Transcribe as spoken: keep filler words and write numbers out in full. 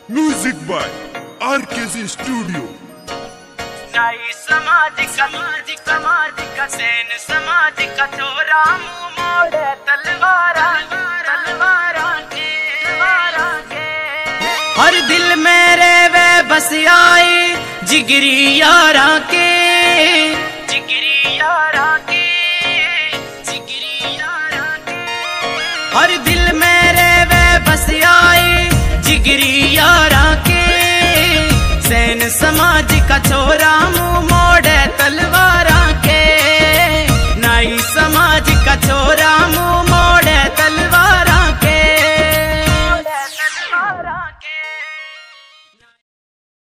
Music by RKG studio. नाई सामाजिक सामाजिक सामाजिक सेन सामाजिक छोरा मुंह मोड़े तलवारा तलवारा के तलवारा के हर दिल मेरे वे बस आई जिगरी यारा के।